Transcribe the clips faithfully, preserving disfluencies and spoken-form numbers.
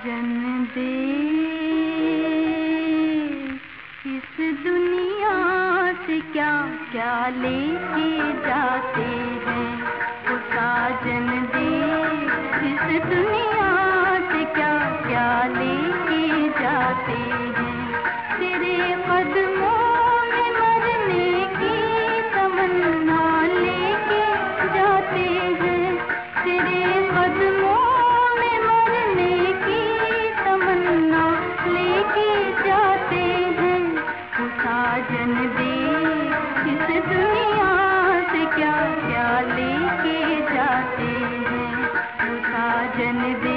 साजन दे इस दुनिया से क्या क्या लेके जाते हैं। वो साजन दे इस दुनिया से क्या क्या लेके जाते हैं। तेरे कदमों में मरने की तमन्ना लेके जाते हैं। तेरे कदमों में मरने की तमन्ना लेके जाते हैं। वो साजन दे इस दुनिया से क्या क्या लेके जाते हैं। वो साजन दे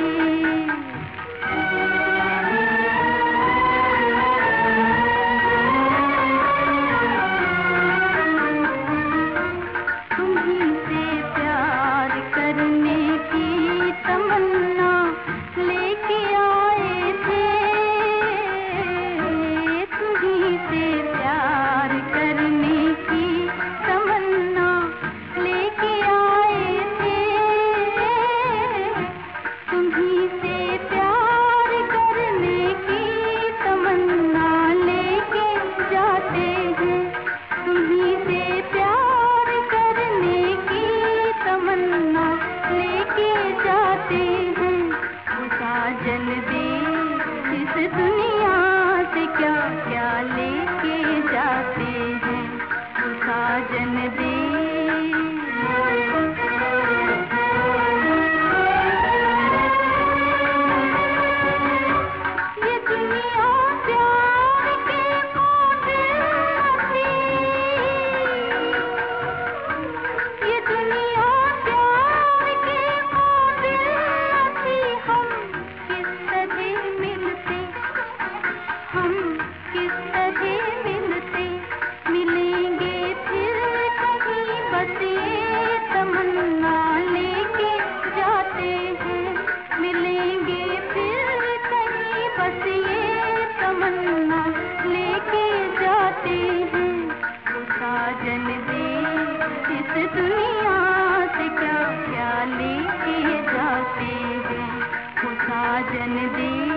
साजन दे इस दुनिया से क्या क्या लेके जाते हैं। वो साजन दे ये दुनिया प्यार के काबिल थी। ये दुनिया प्यार के काबिल थी। हम किस तरह मिलते, हम किस तरह मिलते, मिलेंगे फिर कहीं बस ये तमन्ना लेके जाते हैं। मिलेंगे फिर कहीं बस ये तमन्ना लेके जाते हैं। वो साजन दे इस दुनिया से क्या क्या लेके जाते हैं। वो साजन दे